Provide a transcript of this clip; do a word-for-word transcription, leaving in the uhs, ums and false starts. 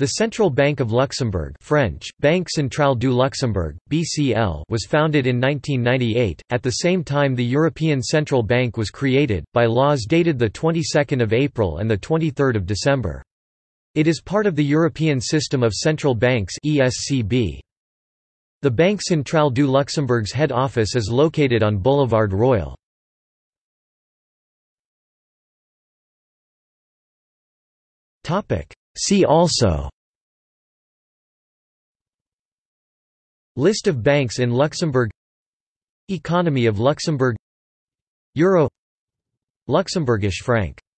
The Central Bank of Luxembourg French, Banque Centrale du Luxembourg, B C L was founded in nineteen ninety-eight, at the same time the European Central Bank was created, by laws dated the twenty-second of April and the twenty-third of December. It is part of the European System of Central Banks E S C B. The Banque Centrale du Luxembourg's head office is located on Boulevard Royal. See also: List of banks in Luxembourg, Economy of Luxembourg, Euro, Luxembourgish franc.